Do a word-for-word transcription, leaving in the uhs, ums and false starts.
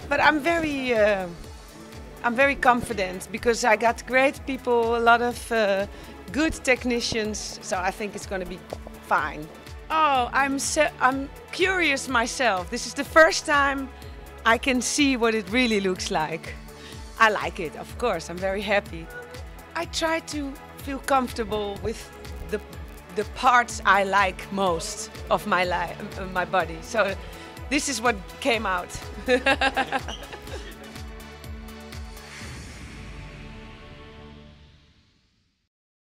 but I'm very, uh, I'm very confident because I got great people, a lot of uh, good technicians, so I think it's going to be fine. Oh, I'm so, I'm curious myself. This is the first time I can see what it really looks like. I like it, of course. I'm very happy. I try to feel comfortable with the the parts I like most of my life, my body. So this is what came out.